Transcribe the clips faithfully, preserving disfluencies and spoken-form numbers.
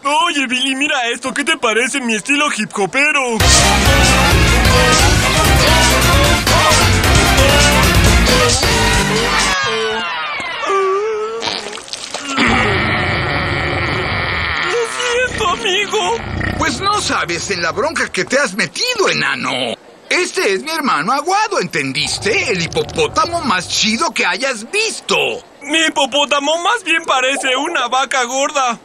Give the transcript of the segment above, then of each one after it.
Oye, Billy, mira esto. ¿Qué te parece mi estilo hip hopero? Lo siento, amigo. Pues no sabes en la bronca que te has metido, enano. Este es mi hermano Aguado, ¿entendiste? El hipopótamo más chido que hayas visto. Mi hipopótamo más bien parece una vaca gorda.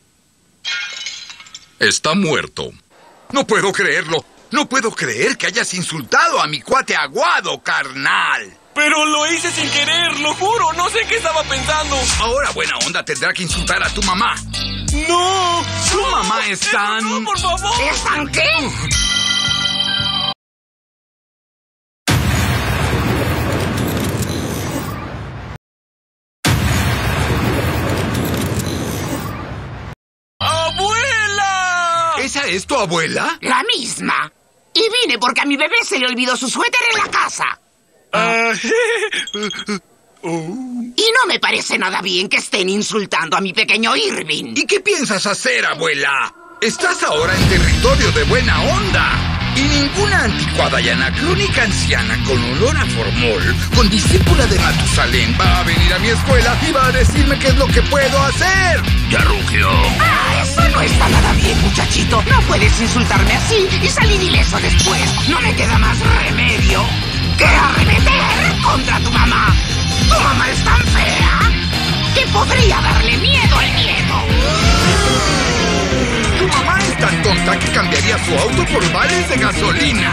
Está muerto. No puedo creerlo. No puedo creer que hayas insultado a mi cuate Aguado, carnal. Pero lo hice sin querer, lo juro. No sé qué estaba pensando. Ahora buena onda tendrá que insultar a tu mamá. ¡No! Tu mamá es tan... ¡No, por favor! ¿Es tan qué? ¡Abuela! ¿Esa es tu abuela? La misma. Y vine porque a mi bebé se le olvidó su suéter en la casa. Ah, Y no me parece nada bien que estén insultando a mi pequeño Irving. ¿Y qué piensas hacer, abuela? Estás ahora en territorio de buena onda. Y ninguna anticuada y anacrónica anciana con olor a formol, con discípula de Matusalén, va a venir a mi escuela y va a decirme qué es lo que puedo hacer. Ya rugió. Ah, eso no está nada bien, muchachito. No puedes insultarme así y salir ileso después. No me queda más remedio que arremeter contra tu mamá. Tu mamá es tan fea que podría darle miedo al miedo. Tu mamá es tan tonta que cambiaría su auto por vales de gasolina.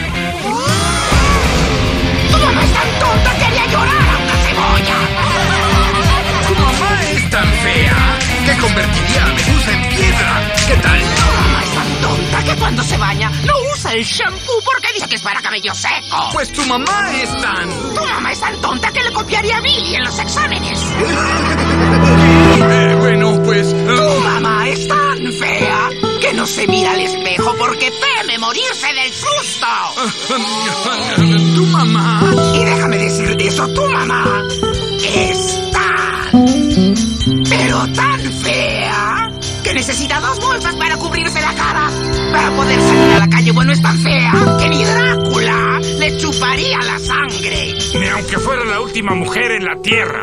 Tu mamá es tan tonta que haría llorar a una cebolla. Tu mamá es tan fea que convertiría a Medusa en piedra. ¿Qué tal? Tu mamá es tan tonta que cuando se baña no usa el shampoo porque dice que es para cabello seco. Pues tu mamá es tan... Tu mamá es tan tonta que le copiaría a Billy en los exámenes. Eh, bueno, pues... Tu mamá es tan fea que no se mira al espejo porque teme morirse del susto. ¿Tu mamá? Y déjame decirte eso, tu mamá es tan, pero tan fea que necesita dos bolsas para cubrirse la cara para poder salir a la calle. Bueno, es tan fea que ni Drácula le chuparía la sangre. Ni aunque fuera la última mujer en la Tierra.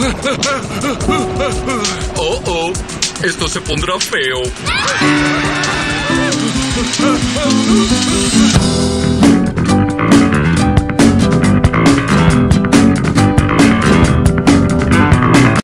Oh, oh. Esto se pondrá feo.